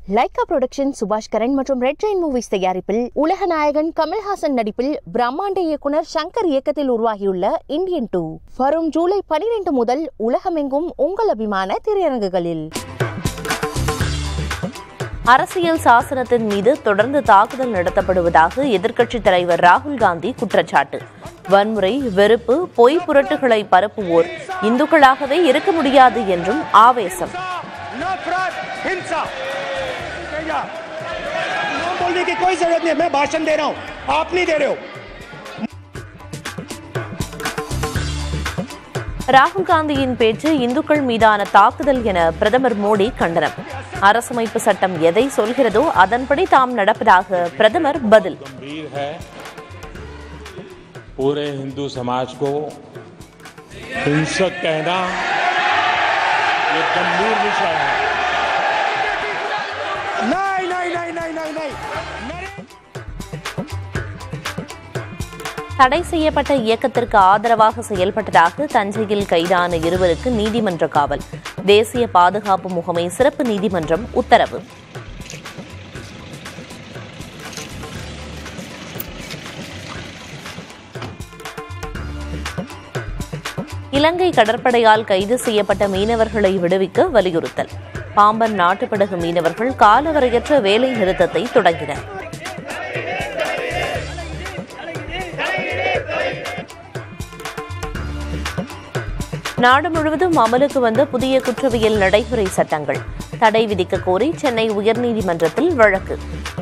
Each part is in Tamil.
லைகா புரொடக்ஷன் சுபாஷ் கரன் மற்றும் ரெட் ஜெயின் மூவிஸ் தயாரிப்பில் உலக நாயகன் கமல்ஹாசன் நடிப்பில் பிரம்மாண்ட இயக்குனர் சங்கர் இயக்கத்தில் உருவாகியுள்ள இந்தியன் 2 வரும் ஜூலை 12 முதல் உலகமெங்கும் உங்கள் அபிமான திரையரங்குகளில். அரசியல் சாசனத்தின் மீது தொடர்ந்து தாக்குதல் நடத்தப்படுவதாக எதிர்க்கட்சித் தலைவர் ராகுல் காந்தி குற்றச்சாட்டு. வன்முறை, வெறுப்பு, பொய் புரட்டுகளை பரப்புவோர் இந்துக்களாகவே இருக்க முடியாது என்றும் ஆவேசம். बोलने की कोई जरूरत नहीं है, मैं भाषण दे रहा हूं, आप नहीं दे रहे हो. ராகுல் காந்தியின் பேச்சு இந்துக்கள் மீதான தாக்குதல் என பிரதமர் மோடி கண்டனம். அரசமைப்பு சட்டம் எதை சொல்கிறதோ அதன்படி தாம் நடப்பதாக பிரதமர் பதில். पूरे हिंदू समाज को हिंसक कहना ये गंभीर विषय है. नहीं नहीं नहीं नहीं नहीं नहीं. தடை செய்யப்பட்ட இயக்கத்திற்கு ஆதரவாக செயல்பட்டதாக தஞ்சையில் கைதான இருவருக்கு நீதிமன்ற காவல். தேசிய பாதுகாப்பு முகமை சிறப்பு நீதிமன்றம் உத்தரவு. இலங்கை கடற்படையால் கைது செய்யப்பட்ட மீனவர்களை விடுவிக்க வலியுறுத்தல். பாம்பன் நாட்டுப்படகு மீனவர்கள் காலவரையற்ற வேலை நிறுத்தத்தை தொடங்கினர். நாடு முழுவதும் அமலுக்கு வந்த புதிய குற்றவியல் நடைமுறை சட்டங்கள். தடை விதிக்க கோரி சென்னை உயர்நீதிமன்றத்தில் வழக்கு.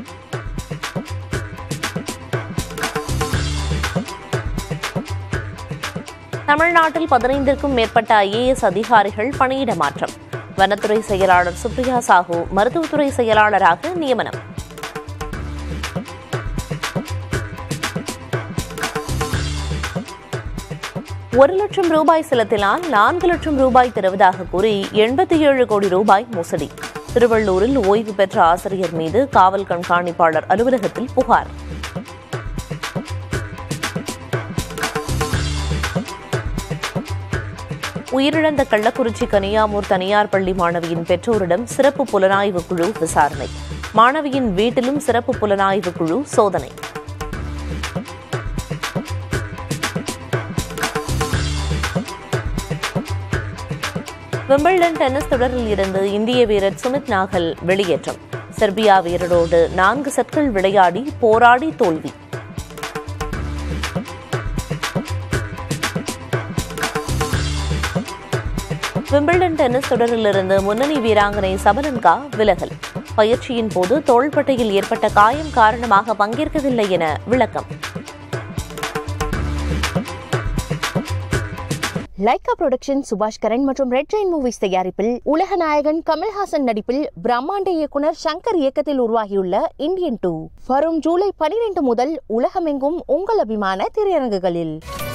தமிழ்நாட்டில் 15க்கும் மேற்பட்ட IAS அதிகாரிகள் பணியிட மாற்றம். வனத்துறை செயலாளர் சுப்ரியா சாஹூ மருத்துவத்துறை செயலாளராக நியமனம். ₹1,00,000 செலுத்தினால் 4 லட்சம் ரூபாய் தருவதாக கூறி 87 கோடி ரூபாய் மோசடி. திருவள்ளூரில் ஓய்வு பெற்ற ஆசிரியர் மீது காவல் கண்காணிப்பாளர் அலுவலகத்தில் புகார். உயிரிழந்த கள்ளக்குறிச்சி கனியாமூர் தனியார் பள்ளி மாணவியின் பெற்றோரிடம் சிறப்பு புலனாய்வு குழு விசாரணை. மாணவியின் வீட்டிலும் சிறப்பு புலனாய்வு குழு சோதனை. விம்பிள்டன் டென்னிஸ் தொடரில் இருந்து இந்திய வீரர் சுமித் நாகல் வெளியேற்றம். செர்பியா வீரரோடு 4 செட்கள் விளையாடி போராடி தோல்வி. விம்பிள்டன் டென்னிஸ் தொடரிலிருந்து முன்னணி வீராங்கனை சபலன்கா விலகல். பயிற்சியின் போது தோள்பட்டையில் ஏற்பட்ட காயம் காரணமாக பங்கேற்கவில்லை என விளக்கம். லைகா புரொடக்ஷன் சுபாஷ் கரன் மற்றும் ரெட் ஜெயின் மூவிஸ் தயாரிப்பில் உலக நாயகன் கமல்ஹாசன் நடிப்பில் பிரம்மாண்ட இயக்குனர் சங்கர் இயக்கத்தில் உருவாகியுள்ள இந்தியன் 2 வரும் ஜூலை 12 முதல் உலகமெங்கும் உங்கள் அபிமான திரையரங்குகளில்.